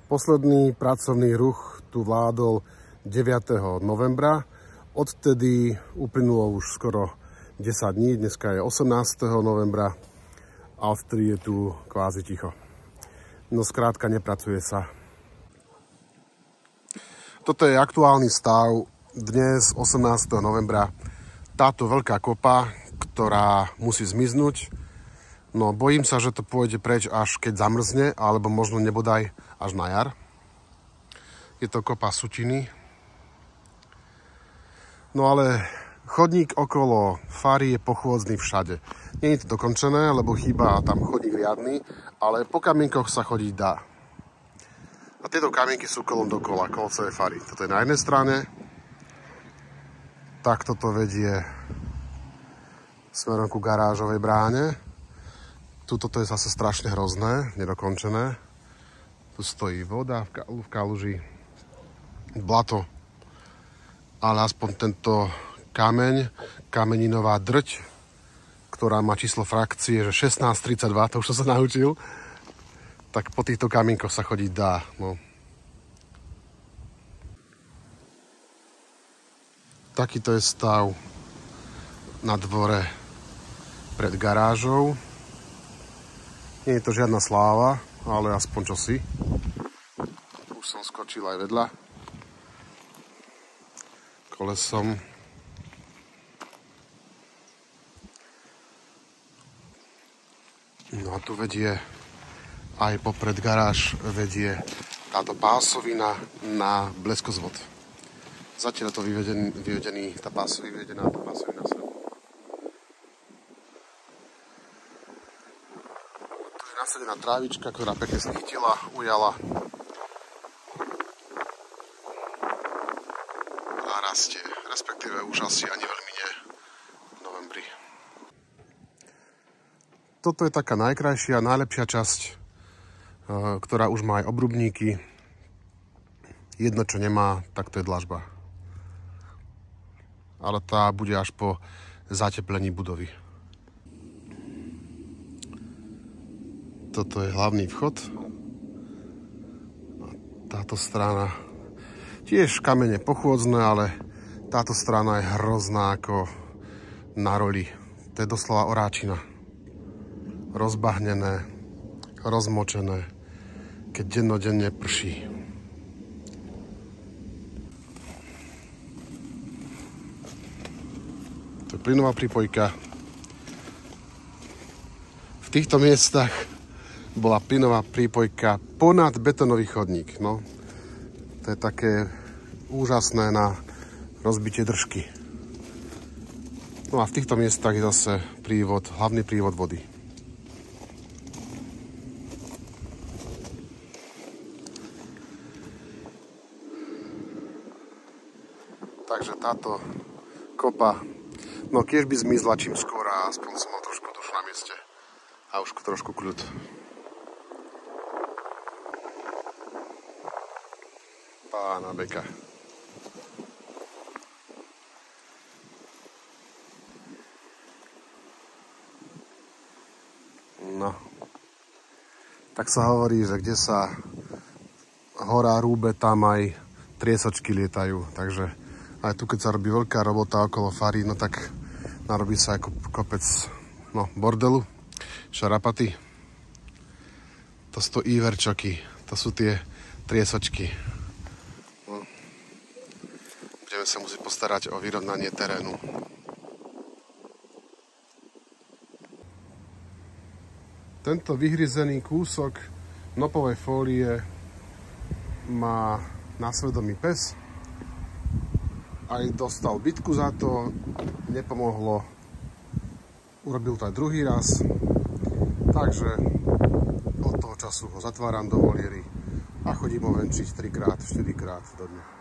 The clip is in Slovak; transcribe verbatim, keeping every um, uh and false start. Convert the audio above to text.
Posledný pracovný ruch tu vládol deviateho novembra. Odtedy uplynulo už skoro desať dní, dneska je osemnásteho novembra a odtedy je tu kvázi ticho. No skrátka, nepracuje sa. Toto je aktuálny stav dnes, osemnásteho novembra. Táto veľká kopa, ktorá musí zmiznúť. No bojím sa, že to pôjde preč až keď zamrzne, alebo možno nebodaj až na jar. Je to kopa sutiny. No ale chodník okolo fary je pochôdzny všade. Nie je to dokončené, lebo chýba tam chodník riadny, ale po kamienkoch sa chodiť dá. A tieto kamienky sú kolom dokola, kolcové fary. Toto je na jednej strane. Takto to vedie smerom ku garážovej bráne. Tuto to je zase strašne hrozné, nedokončené. Tu stojí voda v, kalu, v kaluži, blato. Ale aspoň tento kameň, kameninová drť, ktorá má číslo frakcie, že šestnásť tridsaťdva, to už som sa naučil, tak po týchto kamienkoch sa chodiť dá. No. Takýto je stav na dvore pred garážou. Nie je to žiadna sláva, ale aspoň čosi. Už som skočil aj vedľa kolesom. No a tu vedie aj popred garáž vedie táto pásovina na bleskozvod. Zatiaľ to vyvedený, vyvedený tá pásovina, vyvedená tá pásovina sem. Tu je nasadená trávička, ktorá pekne sa chytila, ujala a rastie. Respektíve už asi ani veľmi nie v novembri. Toto je taká najkrajšia, najlepšia časť, ktorá už má aj obrubníky. Jedno, čo nemá, tak to je dlažba. Ale tá bude až po zateplení budovy. Toto je hlavný vchod. A táto strana tiež kamene pochôdzne, ale táto strana je hrozná ako na roli. To je doslova oráčina. Rozbahnené, rozmočené, keď dennodenne prší. To je plynová prípojka. V týchto miestach bola plynová prípojka ponad betónový chodník. No, to je také úžasné na rozbitie držky. No a v týchto miestach je zase prívod, hlavný prívod vody. Takže táto kopa, no keď by zmizla čím skôr a aspoň som mal trošku dušu na mieste a už trošku kľud. Pána beka. No. Tak sa hovorí, že kde sa hora rúbe, tam aj triesočky lietajú, takže aj tu, keď sa robí veľká robota okolo fary, no tak narobí sa ako kopec no, bordelu, šarapaty. To sú to íverčoky, to sú tie triesočky. No. Budeme sa musieť postarať o vyrovnanie terénu. Tento vyhryzený kúsok nopovej fólie má na svedomí pes. Aj dostal bitku za to, nepomohlo, urobil to aj druhý raz, takže od toho času ho zatváram do voliery a chodím ho venčiť trikrát, štyrikrát do dňa.